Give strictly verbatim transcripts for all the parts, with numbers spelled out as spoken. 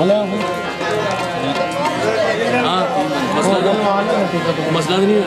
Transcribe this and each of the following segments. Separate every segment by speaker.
Speaker 1: हाँ मसला नहीं है।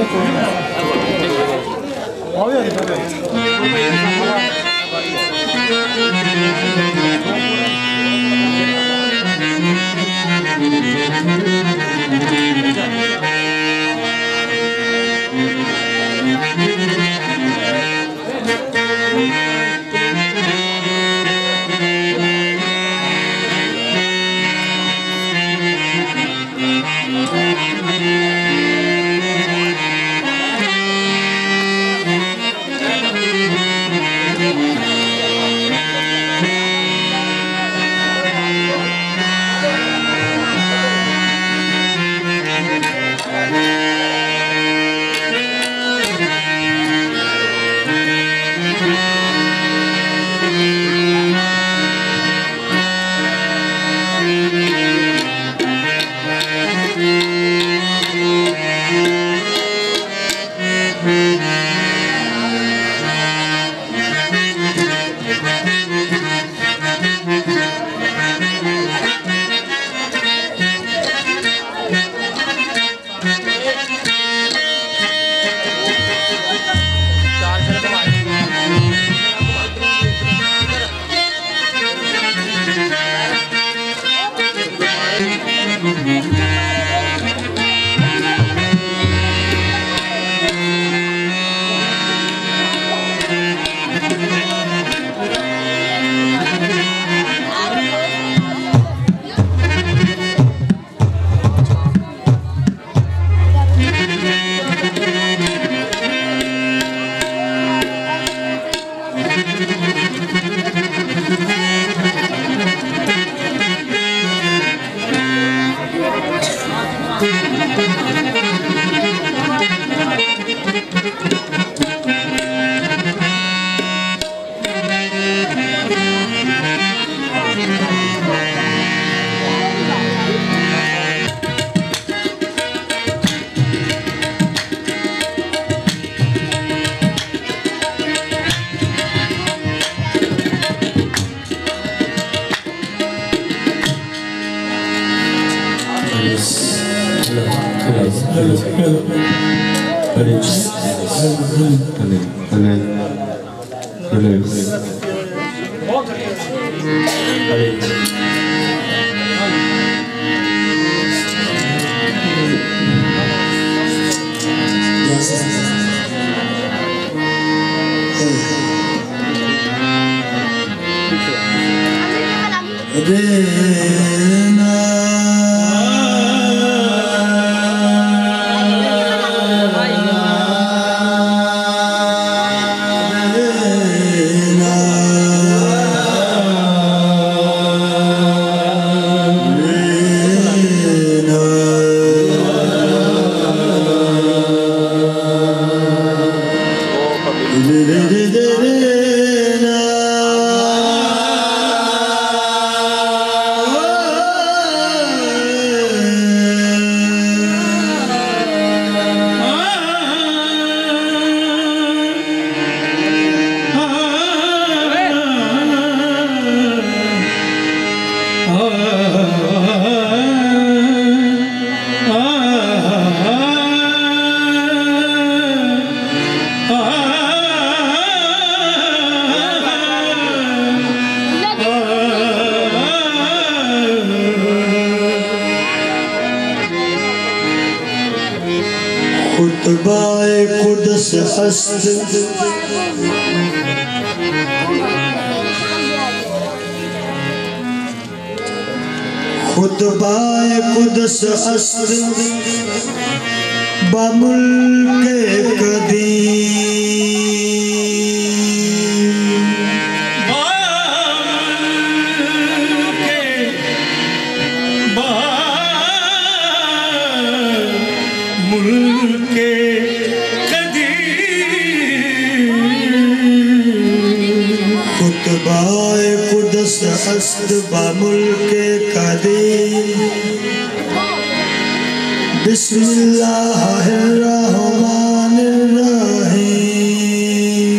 Speaker 2: खुतबाए कुदस हस्त खुतबाए कुदस हस्त बमुल्के कदीम
Speaker 3: मुल्के
Speaker 2: खुतबाए कुदस हस्त बमुल्के कदीम बिस्मिल्लाहिर्रहमानिर्रहीम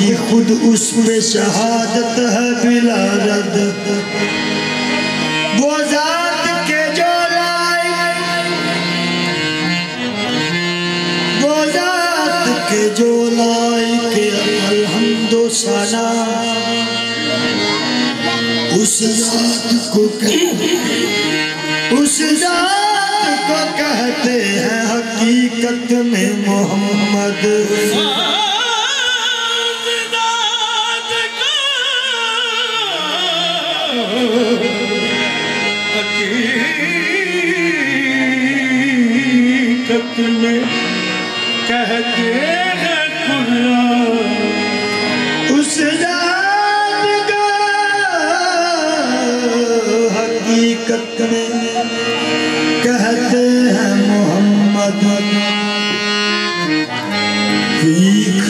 Speaker 2: की खुद उस पे शहादत है बिला रद। वो जात के जो लाई, वो जात के जो लाई के अल्हम्दो सना, उस जात को उस जात को कहते हैं हकीकत में मोहम्मद।
Speaker 3: हकीकत में कहते हैं खुदा,
Speaker 2: उस जात का हकीकत में कहते हैं मोहम्मद। भीख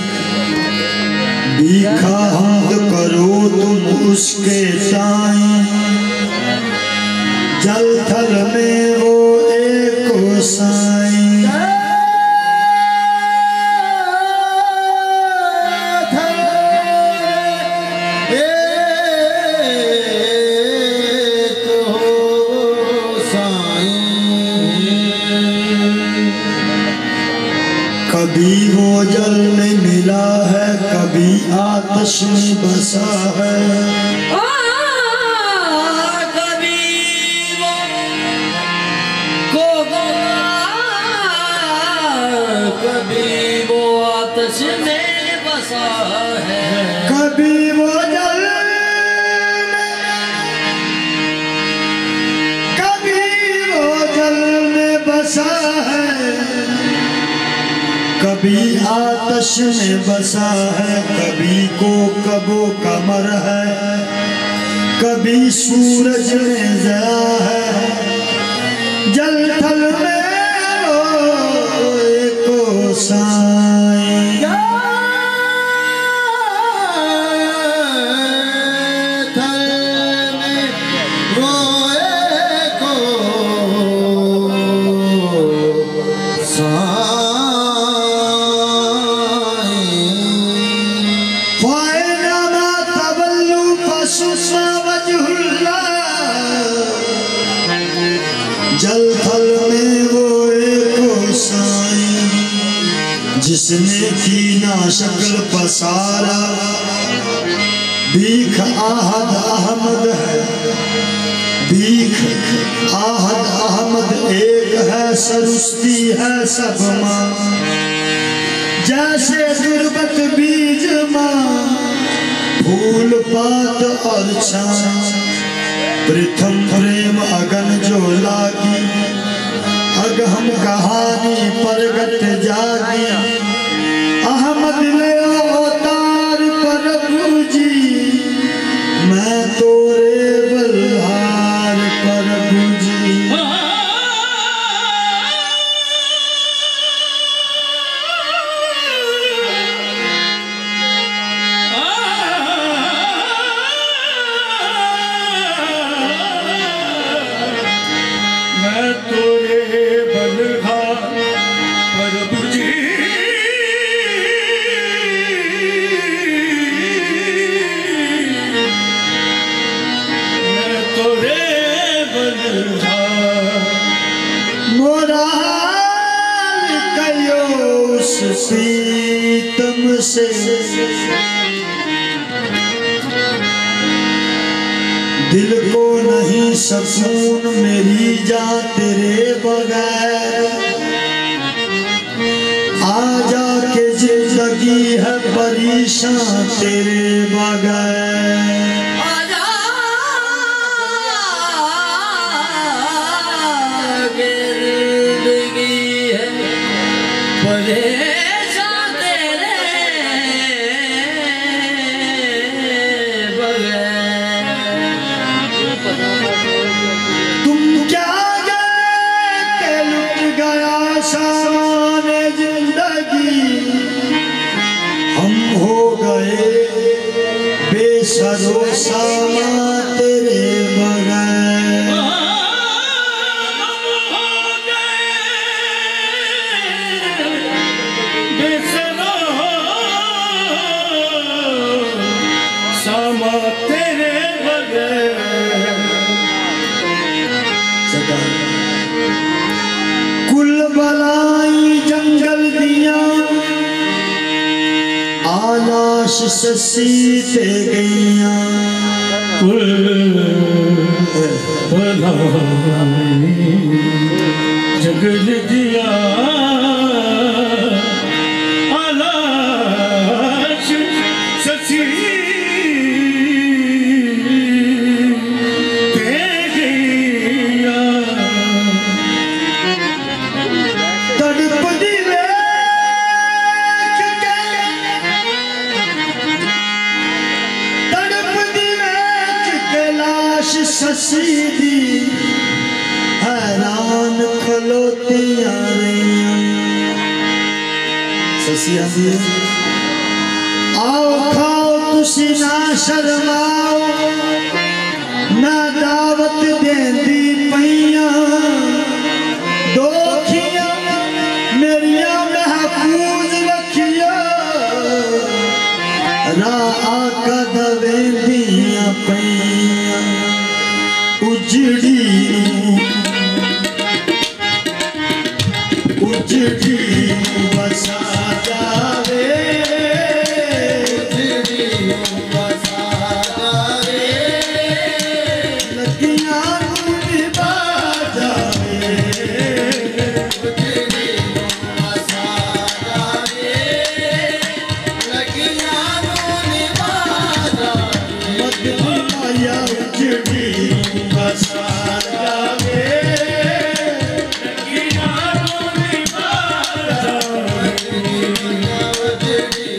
Speaker 2: भीखा हमद करो तुम उसके साईं, जल थल में वो एक साईं। कभी वो जल में मिला है, कभी आतश में बसा है।
Speaker 1: कभी वो को कभी वो आतश में बसा है।
Speaker 2: कभी वो जल कभी वो जल में बसा है, कभी आतश में बसा है। कभी को कबो कमर है, कभी सूरज में जया है। जल थल में वो एको साईं, थल में वो एको साईं। जल थल में वो एको साईं, जिसने की ना शक्ल पसारा। भीख आहद अहमद है, भीख आहद अहमद एक है, सरुस्ती है सब माँ। जैसे दुर्बत बीज माँ, फूल पात और छाँ। प्रथम प्रेम अगन जो लागी, अग हम कहानी परगट जागी। अहमद ले अवतार प्रभु जी, मैं तोरे बल्हार प्रभु जी। प्रीतम से दिल को नहीं सकून मेरी जान तेरे बगैर। आजा के जिंदगी है परेशान तेरे बगैर। सरोसा तेरे बगैर कैलाश ससी ते गईया
Speaker 3: जगल दिया आलाश ससी ते गईया
Speaker 2: तड़पदी ससी दी हैरान खलोतियां रहियां ससी आंदी आओ खाओ तुसी ना शर्माओ मैं दावत देंदी पईयां दोखियां मेरिया महफूज रखिया रा आका दवेंदियां पईयां उजड़ी उजड़ी बसा जावे उजड़ी बसा जावे लगियां निभा जावे उजड़ी बसा जावे लगियां निभा जावे मदमाया उजड़ी बसा जावे लगियां निभा जावे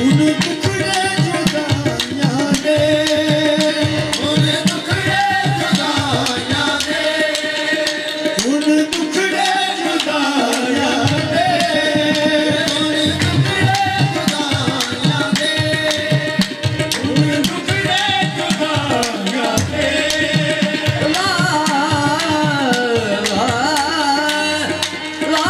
Speaker 2: उन दुखड़े जुदाइयां दे उन दुखड़े जुदाइयां दे उन दुखड़े जुदाइयां दे उन दुखड़े जुदाइयां दे उन दुखड़े जुदाइयां दे ला ला ला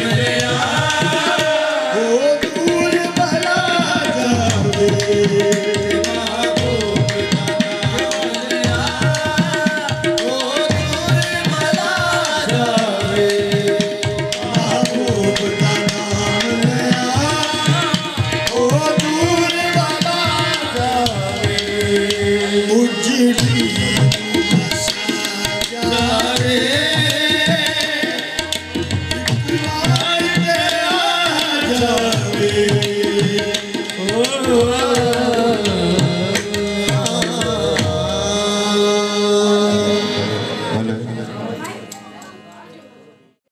Speaker 4: Thank you.